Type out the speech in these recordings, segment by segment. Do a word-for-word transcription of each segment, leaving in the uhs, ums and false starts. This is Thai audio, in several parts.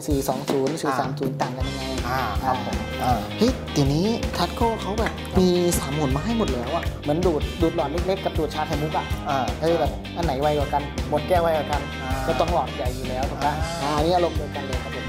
สี่สองศูนย์ สี่สามศูนย์ต่างกันยังไงอ่าครับผมเฮ้ยเดี๋ยวนี้ทัชโก้เขาแบบมีสามหมุนมาให้หมดแล้วอ่ะเหมือนดูดดูดหลอดเล็กๆกับดูดชาไข่มุกอ่ะเฮ้ยแบบอันไหนไวกว่ากันหมดแก้วไวกว่ากันก็ต้องหลอดใหญ่อยู่แล้วถูกไหมอ่าอันนี้อารมณ์เดียวกันเลยครับผม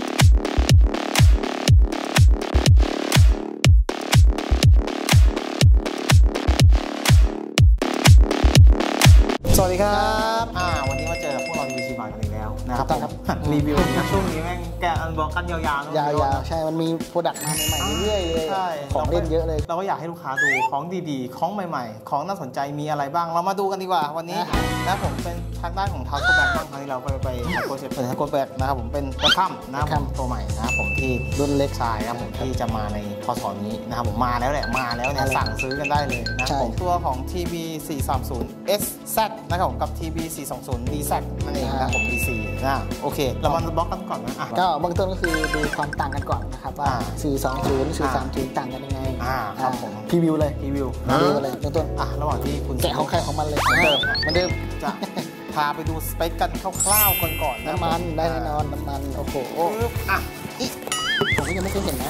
สวัสดีครับอ่าวันนี้มาเจอพวกเรารีวิวบาร์กันอีกแล้วนะครับรีวิวนะช่วงนี้แม่งแกอันบอกกันยาวๆยาวๆใช่มันมีโปรดักต์มาใหม่ๆเรื่อยๆเลยของเล่นเยอะเลยเราก็อยากให้ลูกค้าดูของดีๆของใหม่ๆของน่าสนใจมีอะไรบ้างเรามาดูกันดีกว่าวันนี้นะผมเป็นทางด้านของทัชโก้แบ็คบ้างครั้งที่เราไปไปทัชโก้เซ็ตเป็นทัชโก้แบ็คนะครับผมเป็นกระค่ำนะครับตัวใหม่นะครับผมที่รุ่นเล็กชายนะครับผมที่จะมาในพศนี้นะครับผมมาแล้วแหละมาแล้วเนี่ยสั่งซื้อกันได้เลยนะผมตัวของ ที บี สี่สามศูนย์ เอส แซด นะครับผมกับ ที บี สี่สองศูนย์ ดี แซด นั่นเองนะผม ดี ซี นะโอเคเรามาบล็อกกันก่อนนะก็เบื้องต้นก็คือดูความต่างกันก่อนนะครับว่าสี่สองศูนย์ สี่สามศูนย์ต่างกันยังไงอ่าครับผมพรีวิวเลยพรีวิวดูกันเลยเบื้องต้นอ่ะระหว่างที่คุณแกะของใครของมันเลยเหมือนเดิมเหมือนเดิมจะพาไปดูสเปคกันคร่าวๆก่อนก่อนน้ำมันได้แน่นอนน้ำมันโอ้โหอ่ะผมก็ยังไม่เคยเห็นนะ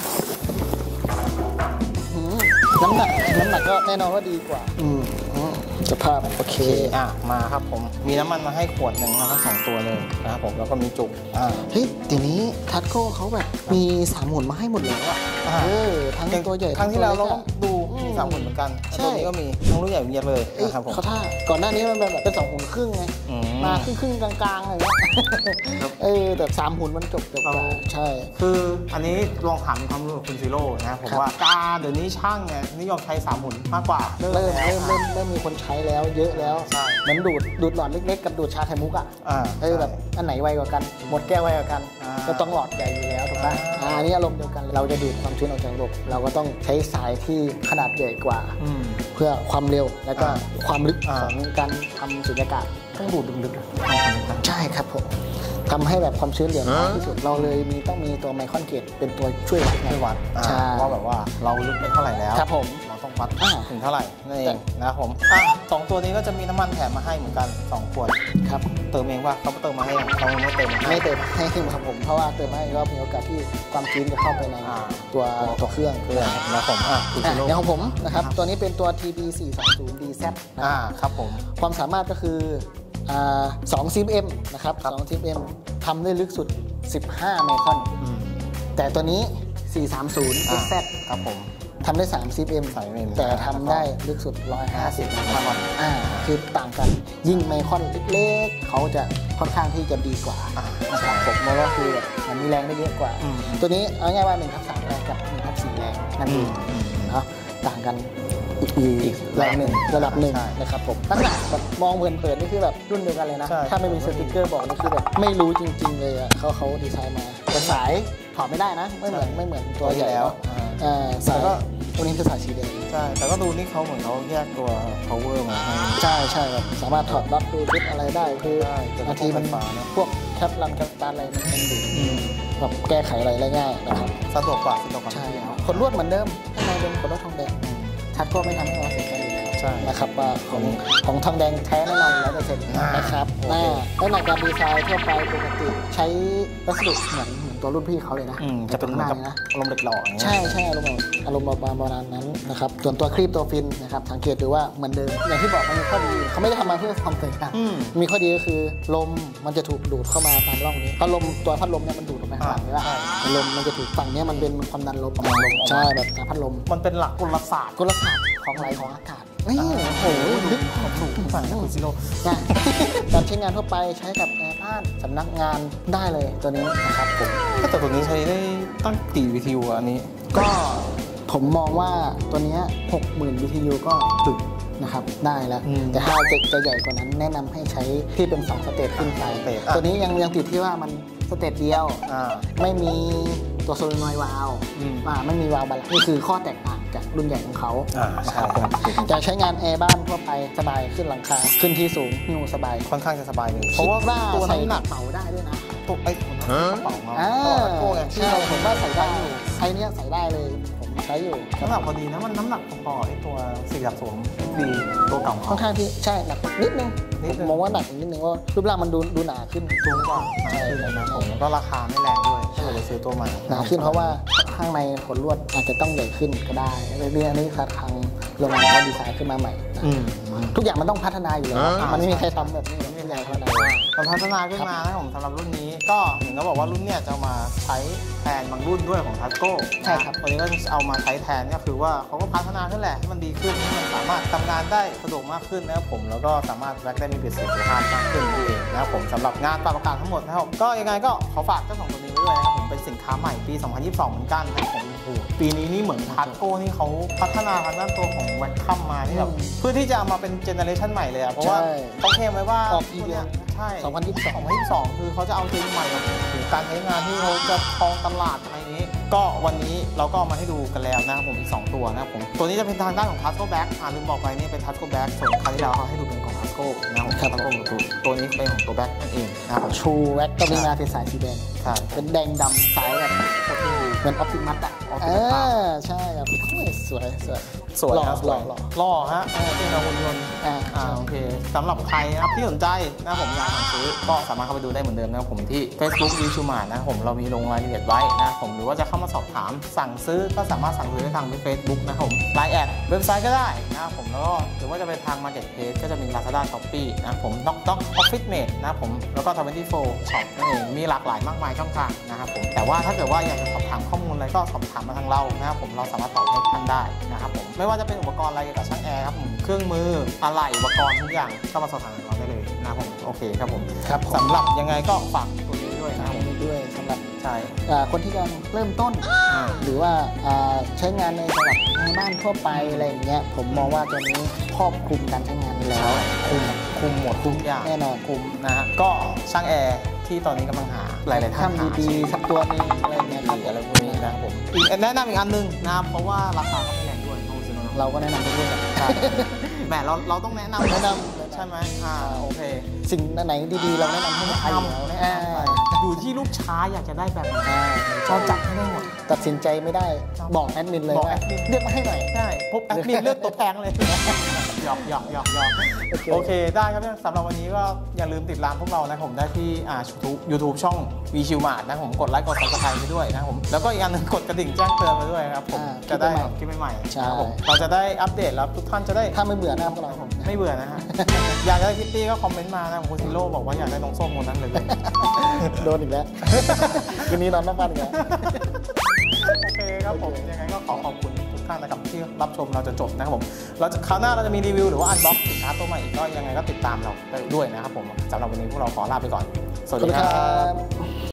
น้ำหนักน้ำหนักก็แน่นอนว่าดีกว่าอืมสภาพโอเคอ่ะมาครับผมมีน้ำมันมาให้ขวดหนึ่งนะทั้งสองตัวเลยนะครับผมแล้วก็มีจุกอ่าเฮ้ยเดี๋ยวนี้ทัชโก้เขาแบบมีสามหมุนมาให้หมดเลยอ่ะเออทั้งตัวใหญ่ทั้งที่เราเราก็ดูมีสามหมุนเหมือนกันตัวนี้ก็มีทั้งลูกใหญ่ลูกเล็กเลยนะครับผมเขาท่าก่อนหน้านี้มันเป็นแบบเป็นสองหมุนครึ่งไงมาครึ่งครึ่งกลางๆอะไรเงี้ยเออแต่สามหมุนมันจบจบใช่คืออันนี้ลองถามความรู้ของคุณซีโร่นะผมว่ากาเดี๋ยวนี้ช่างเนี่ยนิยมใช้สามหมุนมากกว่าเริ่มเริ่มเริ่มเริ่มมีคนใช้แล้วเยอะแล้วเหมือนดูดดูดหลอดเล็กๆกับดูดชาไข่มุกอ่ะเออแบบอันไหนไวกว่ากันหมดแก้วไวกว่ากันก็ต้องหลอดใหญ่อยู่แล้วถูกไหมอันนี้อารมณ์เดียวกันเราจะดูดความชื้นออกจากระบบเราก็ต้องใช้สายที่ขนาดใหญ่กว่าเพื่อความเร็วและก็ความลึกของการทำสุญญากาศต้องดูดลึกๆใช่ครับผมทำให้แบบความชื้นเหลือน้อยที่สุดเราเลยมีต้องมีตัวไมครอนเกจเป็นตัวช่วยวัดว่าแบบว่าเราลึกเป็นเท่าไหร่แล้วครับผมเราต้องวัดถึงเท่าไหร่นั่นเองนะครับผมอ่ะสองตัวนี้ก็จะมีน้ำมันแถมมาให้เหมือนกันสองขวดครับเติมเองว่าเขาเติมมาให้เขาไม่เติมไม่เติมให้ครับผมเพราะว่าเติมให้ก็มีโอกาสที่ความชื้นจะเข้าไปในตัวตัวเครื่องเครื่องนะครับผมอ่ะในของผมนะครับตัวนี้เป็นตัว ที บี สี่สองศูนย์ ดี แซดอ่าครับผมความสามารถก็คือสองซีเอ็มนะครับสองซีเอ็มทำได้ลึกสุดสิบห้าไมครอนแต่ตัวนี้สี่สามศูนย์ เอส แซดครับผมทำได้สามซีเอ็มแต่ทำได้ลึกสุดหนึ่งร้อยห้าสิบไมครอนอ่าคือต่างกันยิ่งไมครอนเล็กๆเขาจะค่อนข้างที่จะดีกว่านะครับผมเพราะว่าคือมันมีแรงได้เยอะกว่าตัวนี้เอาง่ายว่าหนึ่งทับสามแรงกับหนึ่งทับสี่แรงนั่นเองเนาะต่างกันอีกระดับหนึ่งระดับหนึ่งนะครับผมลักษณะแบบมองเพลินๆนี่คือแบบรุ่นเดียวกันเลยนะถ้าไม่มีสติ๊กเกอร์บอกนี่คือแบบไม่รู้จริงๆเลยอ่ะเขาเขาดีไซน์มาแต่สายถอดไม่ได้นะไม่เหมือนไม่เหมือนตัวใหญ่แล้วสายก็ตัวนี้เป็นสายสีแดงใช่แต่ก็ดูนี่เขาเหมือนเขาแยกตัว power มาใช่ใช่แบบสามารถถอดน็อตดูฟิตอะไรได้คือบางทีมันพวกแคปลันแคปตันอะไรมันเป็นดูแบบแก้ไขอะไรได้ง่ายนะครับสะดวกกว่าสะดวกกว่าใช่ขนลวดเหมือนเดิมข้างในเป็นขนลวดทองแดงทัชโก้ไม่ทำให้เราเสียใจนะครับว่าของของทองแดงแท้แน่นอนร้อยเปอร์เซ็นต์นะครับหน้าแล้วหลักการดีไซน์ทั่วไปปกติใช้วัสดุเหมือนเหมือนตัวรุ่นพี่เขาเลยนะจะเป็นหน้านะอารมณ์เด็กหล่อใช่ใช่อารมณ์อารมณ์ประมาณนั้นนะครับส่วนตัวครีบตัวฟินนะครับสังเกตดูว่าเหมือนเดิมอย่างที่บอกมันมีข้อดีเขาไม่ได้ทำมาเพื่อความสวยงามมีข้อดีก็คือลมมันจะถูกดูดเข้ามาตามร่องนี้พัดลมตัวพัดลมเนี่ยมันดูดออกไปข้างหลังใช่ป่ะลมมันจะถูกฝั่งนี้มันเป็นความดันลมความดันลมใช่แบบพัดลมมันเป็นหลักกลศาสตร์กลศาสตร์ของไหลของอากาศนี่โอ้โหลึกของสูงฝั่งคุณซิโร่การใช้งานทั่วไปใช้กับแอร์บ้านสำนักงานได้เลยตัวนี้นะครับผมแต่ตัวนี้ใช้ได้ตั้งกี่วิทยุอันนี้ก็ผมมองว่าตัวนี้หกหมื่นวิทยุก็ถึงนะครับได้แล้วแต่ถ้าจะจะใหญ่กว่านั้นแนะนำให้ใช้ที่เป็นสองสเตจขึ้นไปตัวนี้ยังยังติดที่ว่ามันสเตจเดียวไม่มีตัวโซลินอยด์วาล์วไม่มีวาล์วบาลานซ์นี่คือข้อแตกต่างจากรุ่นใหญ่ของเขาจะใช้งานแอร์บ้านทั่วไปสบายขึ้นหลังคาขึ้นที่สูงหิ้วสบายค่อนข้างจะสบายเลยเพราะว่าตัวน้ำหนักเป๋าได้ด้วยนะตัวไอ้กระเป๋าเนาะโก้ใช่ผมว่าใส่ได้อยู่ไอ้นี้ใส่ได้เลยผมใช้อยู่น้ำหนักพอดีนะมันน้ำหนักพอไอ้ตัวสี่หลักสูงดีตัวเก่าค่อนข้างที่ใช่หนักนิดนึงมองว่าหนักนิดนึงว่ารูปร่างมันดูดูหนาขึ้นสูงกว่าใช่เลยนะผมแล้วก็ราคาไม่แรงด้วยซื้อตัวใหม่หนาขึ้นเพราะว่าข้างในขนลวดอาจจะต้องใหญ่ขึ้นก็ได้เรื่องอันนี้คือทางโรงงานเขาดีไซน์ขึ้นมาใหม่นะอืมทุกอย่างมันต้องพัฒนาอยู่แล้วอ่ามัมันไม่มีใครทำแบบนี้ทุกอย่างพัฒนามันพัฒนาขึ้นมานะผมสำหรับรุ่นนี้ก็เห็นเขาบอกว่ารุ่นเนี้ยจะเอามาใช้แทนบางรุ่นด้วยของทัสโก้ใช่ครับตัวนี้ก็จะเอามาใช้แทนก็คือว่าเขาก็พัฒนาขึ้นแหละให้มันดีขึ้นให้มันสามารถทำงานได้สะดวกมากขึ้นนะครับผมแล้วก็สามารถแว็กได้มีประสิทธิภาพมากขึ้นนั่นเองนะครับผมสำหรับงานปรับอากาศทั้งหมดนะครับก็ยังไงก็ขอฝากเจ้าสองตัวนี้ไว้ด้วยนะครับผมเป็นสินค้าใหม่ปี สองพันยี่สิบสอง เหมือนกันนะครับผมโอ้โหปีนี้นี่เหมือนทัสโก้นี่เขาพัฒนาทางด้านตัวของแว็กคัมมาที่แบบเพื่อที่จะเอามาเป็นเจเนอเรชันใหม่เลยอะเพราะว่าใช่เขาเคลมไว้ว่าออกอีเวนต์ใช่สองพันยี่สิบสองสองพันยี่สิบสองคือเขาจะเอาเทรนด์ใหม่กับการใช้งานที่เขาจะครองตลาดอะไรอย่างนี้ ก็วันนี้เราก็เอามาให้ดูกันแล้วนะครับผมอีกสองตัวนะครับผมตัวนี้จะเป็นทางด้านของ Tasco Black อ่าลืมบอกไปนี่เป็น Tasco Black ส่วนคราวที่แล้วเขาให้ดูเป็นของ Tasco นะครับผม Tasco ตัวนี้เป็นของตัว Black นั่นเองนะครับผมชูแว็กก็มีมาเป็นสายสีแดงใช่เป็นแดงดำสายแบบเหมือนออปติมัสอ่ะ Optimus เออใช่ครับโอ้ยสวยสวยสวยหล่อครับหล่อหล่อหล่อฮะเออเป็นหุ่นยนต์อ่าอ่าโอเคสำหรับใครนะครับที่สนใจนะครับผมอยากสั่งซื้อก็สามารถเข้าไปดูได้เหมือนเดิมนะครับผมที่ Facebook วิชูมาร์ทนะครับผมเรามีลงรายละเอียดไว้นะครับผมหรือว่าจะเข้ามาสอบถามสั่งซื้อก็สามารถสั่งซื้อได้ทาง Facebook นะครับผมไลน์แอดเว็บไซต์ก็ได้นะครับผมแล้วก็หรือว่าจะไปทาง Marketplace ก็จะมี Lazada Shopee นะครับผม Knock Knock Office Mate นะครับผมแล้วก็ทเวนตี้โฟร์ Shop นั่นเองมีหลากหลายมากมายช่องทางนะครับผมแต่ว่าถ้าเกิดว่าอยากจะสอบถามข้อมูลอะไรก็สอบถามมาทางเรานะครับผมเราสามารถตอบให้ท่านได้นะครับผมไม่ว่าจะเป็นอุปกรณ์อะไรเกี่ยวกับช่างแอร์ครับผมเครื่องมืออะไหล่อุปกรณ์ทุกอย่างก็มาสอบถามเราได้เลยนะครับผมโอเคครับผมครับผมสำหรับยังไงก็ฝากตัวนี้ด้วยนะครับผมมีด้วยสำหรับใช่อ่าคนที่กำลังเริ่มต้นอ่าหรือว่าอ่าใช้งานในสำหรับในบ้านทั่วไปอะไรอย่างเงี้ยผมมองว่าตัวนี้ครอบคลุมการใช้งานแล้วคุมคุมหมดทุกอย่างแน่นอนคุมนะฮะก็ช่างแอร์ที่ตอนนี้กำลังหาหลายๆท่านหาทำดีๆสักตัวหนึงอะไรอย่างเงี้ยครับอะไรพวกนี้นะครับผมอีกแนะนำอีกอันหนึงนะครับเพราะว่าราคาก็ไม่แรงด้วยน้องซื้อน้องเราก็แนะนำทุกเรื่องใช่แหมเราเราต้องแนะนำแนะนำใช่ไหมอ่าโอเคสิ่งไหนดีๆ เราแนะนำให้ลูกค้าอยู่แล้วแนะอ่านำไปอยู่ที่ลูกค้าอยากจะได้แบบไหนอ่าเราจัดให้ได้หมดตัดสินใจไม่ได้บอกแอดมินเลยบอกว่าแอดมินเลือกมาให้หน่อยใช่พบแอดมินเลือกตัวแพงเลยหยอกหยอกหยอกหยอกโอเคโอเคได้ครับสำหรับวันนี้ก็อย่าลืมติดตามพวกเรานะผมได้ที่อ่า YouTube YouTube ช่องวีชิวมาร์ทนะผมกดไลค์กด Subscribe ไปด้วยนะผมแล้วก็อีกอันหนึงกดกระดิ่งแจ้งเตือนไปด้วยนะครับผมอ่าจะได้คลิปใหม่คลิปใหม่ๆใช่นะครับผมเราจะได้อัปเดตแล้วทุกท่านจะได้ถ้าไม่เบื่อหน้าพวกเราผมไม่เบื่อนะฮะ อยากได้คิตตี้ก็คอมเมนต์มานะผมคุณซิโร่บอกว่าอยากได้น้องส้มคนนั้นเลยเลยโดนอีกแล้ว คืนนี้นอนนอกบ้านอีกแล้วโอเคครับผมยังไงก็ขอขอบคุณทุกท่านนะครับที่รับชมเราจะจบนะครับผมเราจะคราวหน้าเราจะมีรีวิวหรือว่าอันบ็อกสินค้าตัวใหม่อีกก็ยังไงก็ติดตามเราได้ด้วยนะครับผมสำหรับวันนี้พวกเราขอลาไปก่อน สวัสขอบดีคุณคครัรับ บ